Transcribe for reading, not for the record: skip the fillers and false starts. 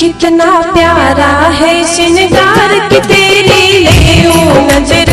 कितना प्यारा है श्रृंगार की तेरी ले नजर